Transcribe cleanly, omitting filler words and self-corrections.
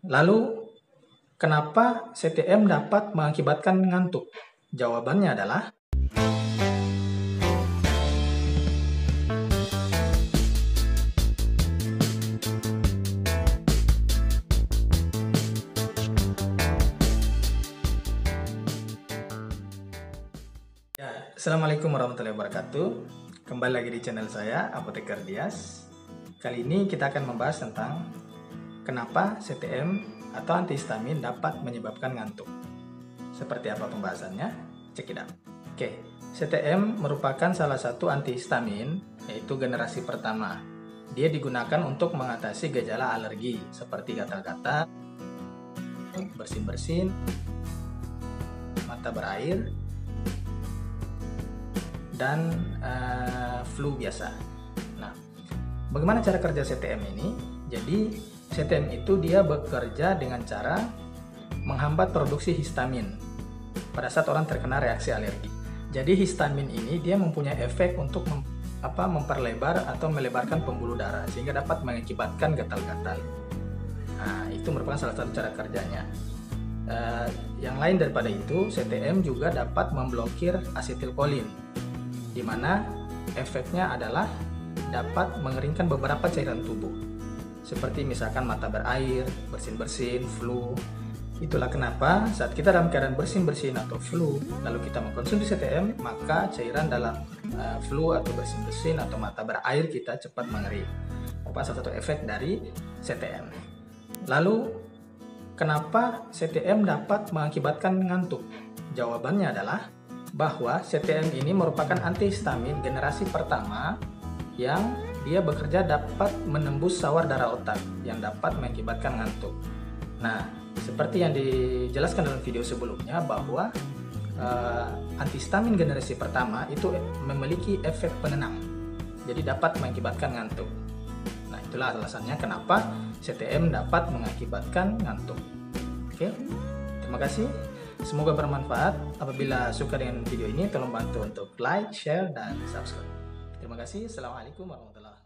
Lalu, kenapa CTM dapat mengakibatkan ngantuk? Jawabannya adalah Assalamualaikum warahmatullahi wabarakatuh. Kembali lagi di channel saya, Apoteker Dias. Kali ini kita akan membahas tentang kenapa CTM atau antihistamin dapat menyebabkan ngantuk. Seperti apa pembahasannya? Check it out. Oke, CTM merupakan salah satu antihistamin, yaitu generasi pertama. Dia digunakan untuk mengatasi gejala alergi seperti gatal-gatal, bersin-bersin, mata berair, dan flu biasa. Nah, bagaimana cara kerja CTM ini? Jadi, CTM itu dia bekerja dengan cara menghambat produksi histamin pada saat orang terkena reaksi alergi. Jadi, histamin ini dia mempunyai efek untuk memperlebar atau melebarkan pembuluh darah sehingga dapat mengakibatkan gatal-gatal. Nah, itu merupakan salah satu cara kerjanya. Yang lain daripada itu, CTM juga dapat memblokir asetilkolin, di mana efeknya adalah dapat mengeringkan beberapa cairan tubuh, seperti misalkan mata berair, bersin-bersin, flu. Itulah kenapa saat kita dalam keadaan bersin-bersin atau flu, lalu kita mengkonsumsi CTM, maka cairan dalam flu atau bersin-bersin atau mata berair kita cepat mengering. Merupakan salah satu efek dari CTM. Lalu, kenapa CTM dapat mengakibatkan ngantuk? Jawabannya adalah bahwa CTM ini merupakan antihistamin generasi pertama yang dia bekerja dapat menembus sawar darah otak yang dapat mengakibatkan ngantuk. Nah, seperti yang dijelaskan dalam video sebelumnya bahwa antihistamin generasi pertama itu memiliki efek penenang, jadi dapat mengakibatkan ngantuk. Nah, itulah alasannya kenapa CTM dapat mengakibatkan ngantuk. Oke, terima kasih. Semoga bermanfaat. Apabila suka dengan video ini, tolong bantu untuk like, share, dan subscribe. Terima kasih. Assalamualaikum warahmatullahi wabarakatuh.